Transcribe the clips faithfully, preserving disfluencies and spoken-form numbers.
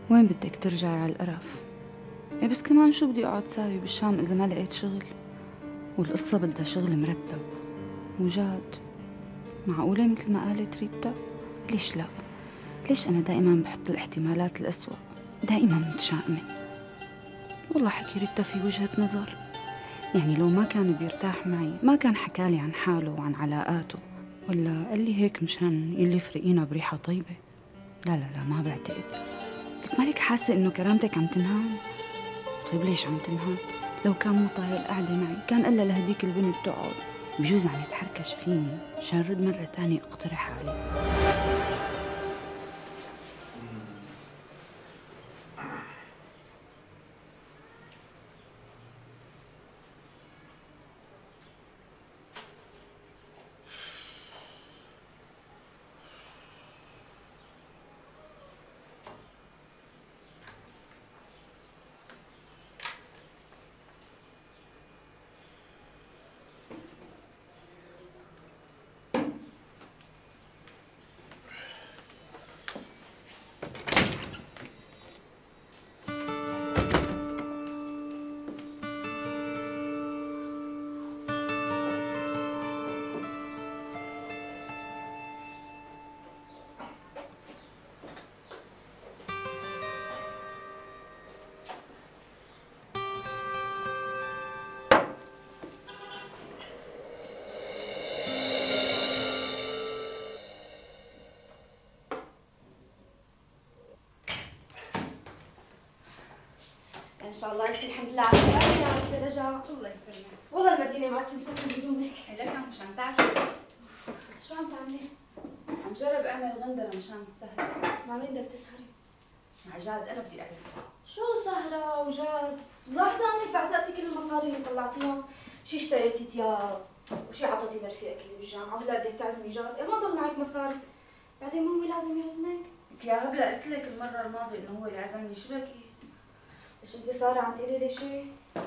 وين بدك ترجعي على القرف؟ إيه بس كمان شو بدي اقعد ساوي بالشام اذا ما لقيت شغل؟ والقصة بدها شغل مرتب وجاد. معقولة مثل ما قالت ريتا؟ ليش لا؟ ليش أنا دائما بحط الاحتمالات الأسوأ؟ دائما متشائمة. والله حكي ريتا في وجهة نظر. يعني لو ما كان بيرتاح معي ما كان حكالي عن حاله وعن علاقاته، ولا قال لي هيك مشان يلي فرقينا بريحة طيبة. لا لا لا ما بعتقد. لك مالك حاسة إنه كرامتك عم تنهان؟ طيب ليش عم تنهان؟ لو كان مو طايق القعدة معي كان قال لهديك البنت تقعد. بجوز عم يتحركش فيني مشان رد مرة تانية اقترح عليه. ان شاء الله لك الحمد لله على السلامة يا عسى رجع. الله يسلمك. والله المدينة ما تنسكن بدونك. لك عم مش عم تعرفي. شو عم تعملي؟ عم جرب اعمل غندرة مشان السهرة. مع مين بدك تسهري؟ مع جاد انا بدي اعزم. شو سهرة وجاد؟ ملاحظة اني فعزقتي كل المصاري اللي طلعتيهم، شي اشتريتي تياب وشي عطيتي لرفيقك اللي بالجامعة وهلا بدك تعزمي جاد، إيه ما ضل معك مصاري؟ بعدين مو هو لازم يعزمك؟ يا هبلة قلت لك المرة الماضية انه هو اللي عزمني، شو بكي؟ مش انتي سارة عم تقولي لي شي؟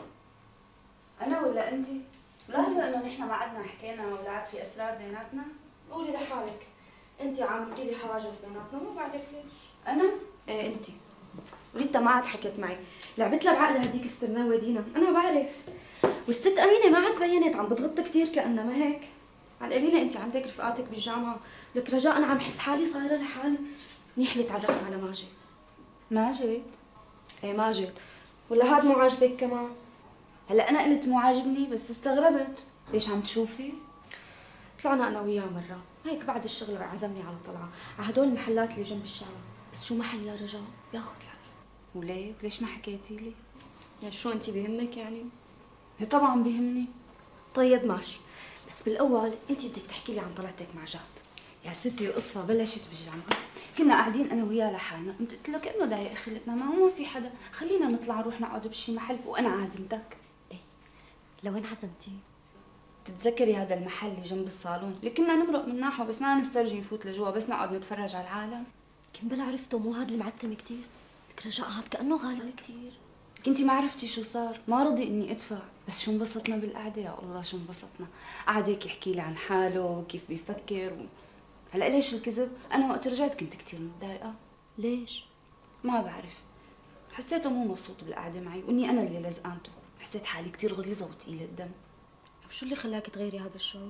انا ولا انت؟ لازم انه نحن ما عدنا حكينا ولا عاد في اسرار بيناتنا؟ قولي لحالك، انتي عملتي لي حواجز بيناتنا مو بعرف ليش. انا؟ ايه انتي. وريتا ما عاد حكت معي، لعبت لها بعقلها هديك السرناوة دينا، انا بعرف. والست امينه ما عاد بينت، عم بتغط كثير كانها ما هيك. على القليله انت عندك رفقاتك بالجامعه، لك رجاء انا عم حس حالي صايره لحالي. منيح اللي تعرفت على ماجد. ماجد؟ ايه ماجد. ولا هاد مو عاجبك كمان؟ هلا انا قلت مو عاجبني بس استغربت. ليش عم تشوفي؟ طلعنا انا وياه مره هيك بعد الشغل عزمني على طلعه على هدول المحلات اللي جنب الشارع، بس شو محل يا رجاء بياخذ العقل. وليه؟ وليش ما حكيتي لي؟ يعني شو انت بيهمك يعني؟ هي طبعا بيهمني. طيب ماشي، بس بالاول انت بدك تحكي لي عن طلعتك مع جاد. يا ستي القصة بلشت بالجامعة، كنا قاعدين أنا وياه لحالنا، قمت قلت له كأنه ضايق خلقنا، ما هو ما في حدا، خلينا نطلع نروح نقعد بشي محل وأنا عازمتك. ايه لوين عزمتي؟ تتذكري هذا المحل اللي جنب الصالون اللي كنا نمرق من ناحية بس ما نسترجي نفوت لجوا، بس نقعد نتفرج على العالم؟ كم بلا عرفته، مو هذا المعتم كثير؟ لك رجاء هاد كأنه غالي كثير. كنتي ما عرفتي شو صار، ما رضي اني ادفع، بس شو انبسطنا بالقعده، يا الله شو انبسطنا. قعد هيك يحكي لي عن حاله وكيف بيفكر و... هلا ليش الكذب؟ انا وقت رجعت كنت كثير متضايقه. ليش؟ ما بعرف، حسيته مو مبسوط بالقعده معي واني انا اللي لزقانته، حسيت حالي كثير غليظه وثقيله الدم. شو اللي خلاك تغيري هذا الشعور؟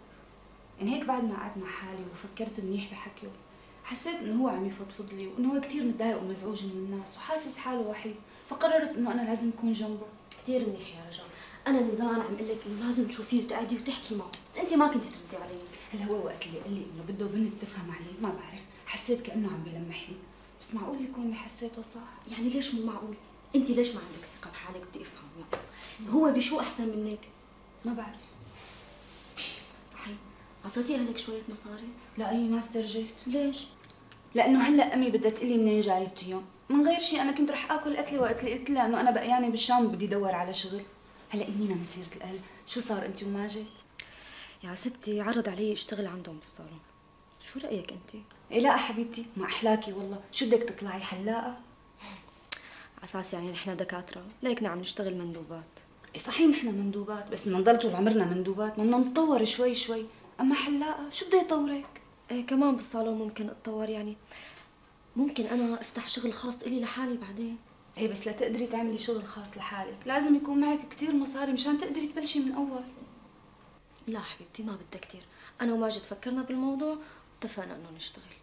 يعني هيك بعد ما قعدت مع حالي وفكرت منيح بحكيه، حسيت انه هو عم يفضفض لي وانه هو كثير متضايق ومزعوج من الناس وحاسس حاله وحيد، فقررت انه انا لازم اكون جنبه. كثير منيح يا رجاء، انا من زمان عم اقول لك انه لازم تشوفيه وتقعدي وتحكي معه، بس انت ما كنتي تردي علي. هلا هو وقت اللي قال لي انه بده بنت تفهم علي ما بعرف، حسيت كانه عم بلمحني، بس معقول يكون اللي حسيته صح؟ يعني ليش مو معقول؟ انت ليش ما عندك ثقه بحالك؟ بدي افهم يعني هو بشو احسن منك؟ ما بعرف. صحيح، اعطيتي اهلك شويه مصاري؟ لا أمي ما استرجيت. ليش؟ لانه هلا امي بدها تقلي منين جايبتيهم، من غير شيء انا كنت رح اكل قتلي وقت اللي قلت لها انه انا بقياني بالشام وبدي ادور على شغل. هلا امينا من سيره الاهل، شو صار انت وماجد؟ يا ستي عرض علي اشتغل عندهم بالصالون، شو رايك انت؟ إيه لا حبيبتي ما احلاكي والله، شو بدك تطلعي حلاقه؟ على اساس يعني نحن دكاتره ليكنا عم نشتغل مندوبات. إيه صحيح نحن مندوبات، بس بدنا نضل طول عمرنا مندوبات، بدنا نتطور شوي شوي، اما حلاقه شو بده يطورك؟ ايه كمان بالصالون ممكن اتطور يعني، ممكن انا افتح شغل خاص الي لحالي بعدين. ايه بس لتقدري تعملي شغل خاص لحالك لازم يكون معك كتير مصاري مشان تقدري تبلشي من اول. لا حبيبتي ما بدها كتير، انا وماجد فكرنا بالموضوع واتفقنا انه نشتغل.